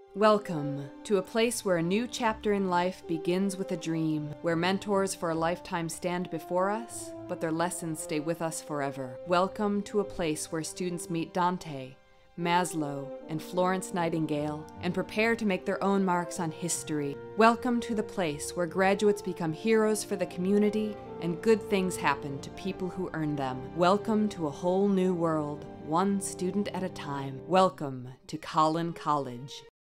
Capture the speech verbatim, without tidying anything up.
Welcome to a place where a new chapter in life begins with a dream, where mentors for a lifetime stand before us, but their lessons stay with us forever. Welcome to a place where students meet Dante, Maslow, and Florence Nightingale, and prepare to make their own marks on history. Welcome to the place where graduates become heroes for the community and good things happen to people who earn them. Welcome to a whole new world, one student at a time. Welcome to Collin College.